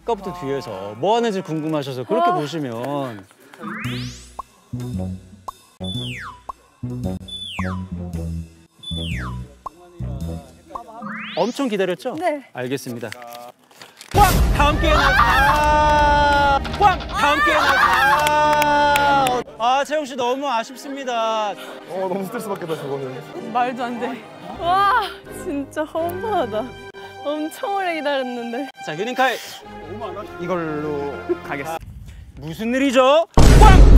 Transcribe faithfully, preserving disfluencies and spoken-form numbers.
아까부터 뒤에서 뭐 하는지 궁금하셔서 그렇게 와. 보시면 엄청 기다렸죠? 네. 알겠습니다. 꽝! 다음 기회에 나와! 꽝! 다음 기회에 나와! 아, 채영 씨 너무 아쉽습니다. 어, 너무 스트레스 받겠다, 저거는. 말도 안 돼. 와, 진짜 허무하다. 엄청 오래 기다렸는데. 자, 휴닝카이 이걸로 가겠습니다. 무슨 일이죠? 꽝!